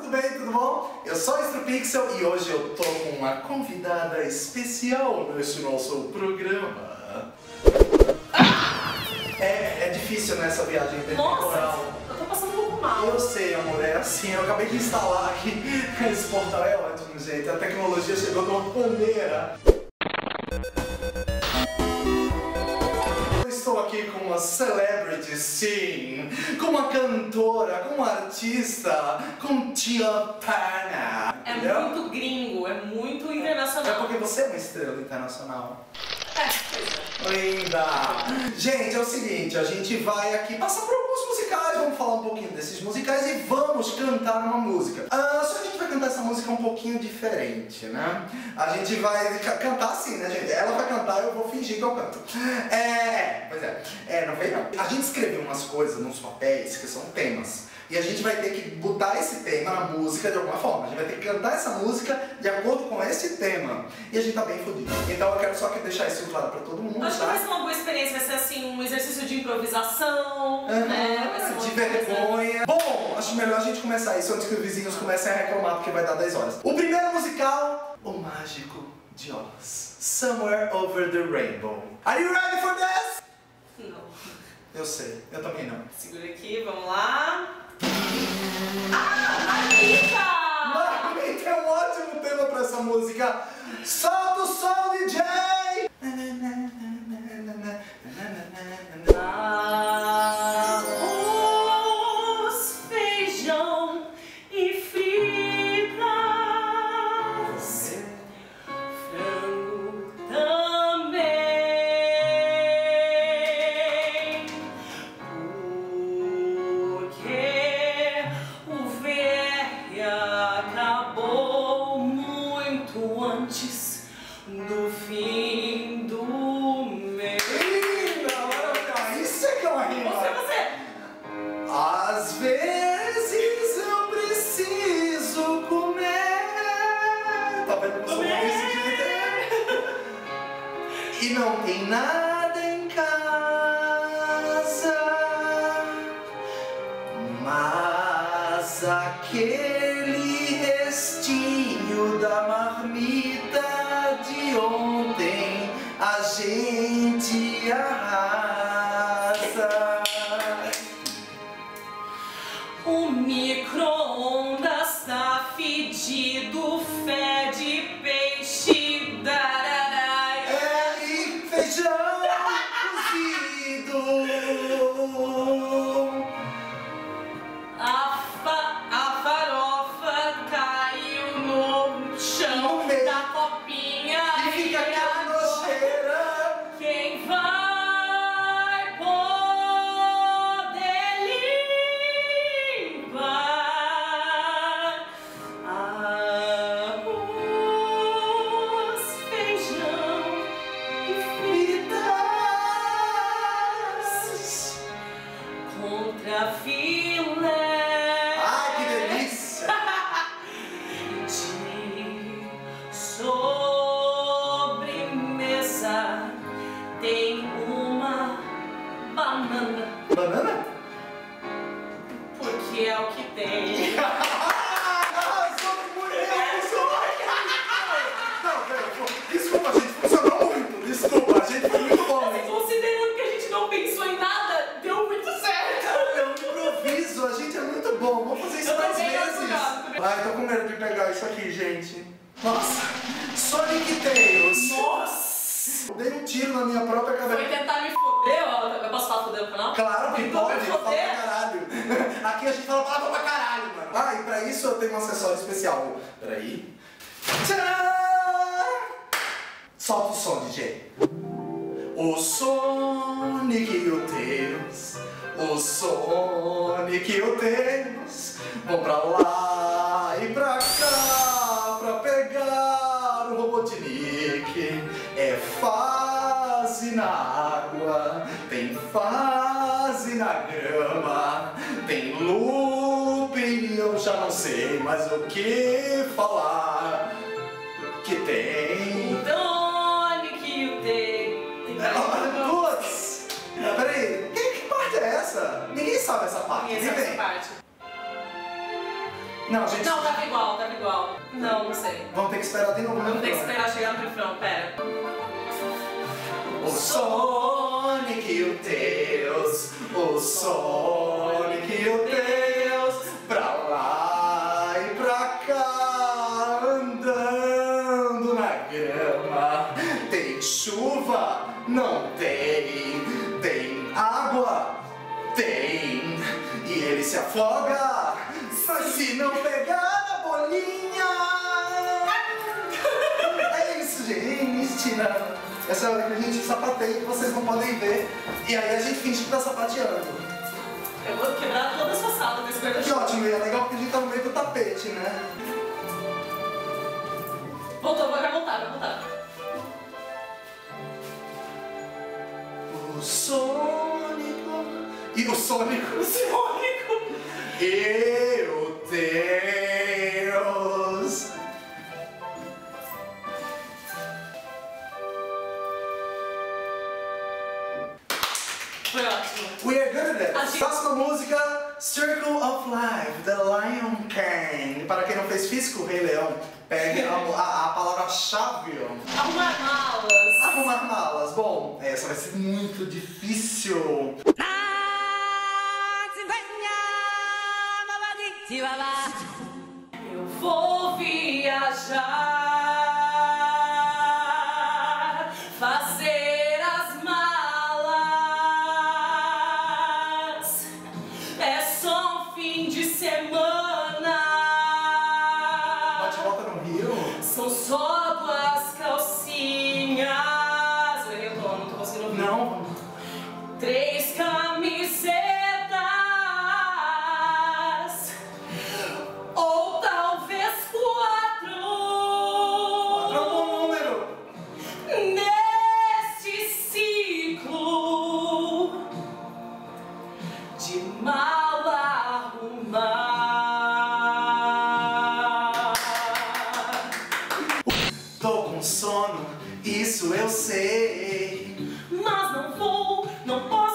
tudo bem? Tudo bom? Eu sou Astropixel e hoje eu tô com uma convidada especial nesse nosso programa. É difícil nessa viagem temporal. Eu tô passando um pouco mal. Eu sei, amor, é assim, eu acabei de instalar aqui. Esse portal é ótimo, gente. A tecnologia chegou de uma maneira. Estou aqui com uma celebrity, sim, com uma cantora, com uma artista, com Tia Turner. É muito gringo, é muito internacional. É porque você é uma estrela internacional. Pois é. Linda! Gente, é o seguinte, a gente vai aqui passar por alguns musicais, vamos falar um pouquinho desses musicais e vamos cantar uma música. Só que a gente vai cantar essa música um pouquinho diferente, né? A gente vai cantar assim, né, gente? Ela vai cantar e eu vou fingir que eu canto. Pois é. Não veio não. A gente escreveu umas coisas nos papéis que são temas. E a gente vai ter que botar esse tema na música de alguma forma. A gente vai ter que cantar essa música de acordo com esse tema. E a gente tá bem fodido. Então eu quero só que deixar isso claro pra todo mundo. Acho que vai ser uma boa experiência, vai ser assim um exercício de improvisação, né? Vai ser uma de vergonha. Bom, acho melhor a gente começar isso antes que os vizinhos comecem a reclamar porque vai dar 10 horas. O primeiro musical, O Mágico de Oz. Somewhere Over the Rainbow. Are you ready for this? Não. Eu sei, eu também não. Segura aqui, vamos lá. Anitta! Anitta é um ótimo tema pra essa música. Solta o som, DJ! Arroz, feijão e fritas, frango também, porque o VR acabou muito antes do fim do mês. Isso é que é uma rima! Você! Às vezes eu preciso comer. Tá vendo como eu sou desse jeito? E não tem nada em casa, mas aquele restinho da marmita de ontem a gente arrasa. O micro-ondas tá fedido, fede peixe, dararai. E feijão cozido. A farofa caiu no chão No meio. da copinha E fica aquela nojeira. quem vai poder limpar? Arroz, feijão e fritas contra filé. Ai, que delícia! De sobremesa tem uma banana, Banana? porque é o que tem. Arrasou muito! Não, pera, desculpa, gente, funcionou muito. Desculpa, a gente foi muito bom. Assim, considerando que a gente não pensou em nada, deu muito certo. É um improviso, a gente é muito bom. Vamos fazer isso Eu mais também, vezes. Ai, tô com medo de pegar isso aqui, gente. Nossa, Sonic Tails. Nossa! Dei um tiro na minha própria Foi cabeça. tentar me foder, ó. Eu posso falar foder no canal? Claro que Tentou me pode, eu falo pra foder. caralho. Aqui a gente fala palavra pra caralho, mano. Ah, e pra isso eu tenho um acessório especial. Peraí. Tcharam! Solta o som, DJ. O Sonic e o Tails, o Sonic e o Tails vão pra lá e pra cá pra pegar o Robotnik. É fase na água, tem fase na grama, tem looping e eu já não sei mais o que falar. Que tem... Tonic e o T. Putz! Peraí, que parte é essa? Ninguém sabe essa parte. Essa Vem. parte. Não, gente. Não, tava igual, tava igual. Não, não sei. Vamos ter que esperar de novo. Vamos ter que esperar chegar no refrão, pera. O Sonic e o Tails, o Sonic e o Tails, pra lá e pra cá, andando na grama. Tem chuva? Não tem. Tem água? Tem. E ele se afoga, mas se não pegar na bolinha. É isso, gente. Mentira. Essa é a hora que a gente sapateia que vocês não podem ver. E aí a gente finge que tá sapateando. Eu vou quebrar toda a sua sala com esse Que guarda-chuva. ótimo, e é legal porque a gente tá no meio do tapete, né? Voltou, vai voltar, vai voltar. O Sônico e o Sônico. O Sônico. E o Tails. Foi ótimo. We are good at A it. gente- Próxima música, Circle of Life, The Lion King. Para quem não fez físico, Rei Leão, pegue a palavra-chave. Arrumar malas. Arrumar malas. Bom, essa vai ser muito difícil. Eu vou viajar, fazer as malas. É só um fim de semana. Bate e volta no Rio. São só 2 calcinhas. Eu errei o tom, não tô conseguindo ouvir. Não. 3 camisetas. Ou talvez 4. Qual é o bom número? Neste ciclo de mala arrumar. Tô com sono, isso eu sei. Mas não vou, não posso.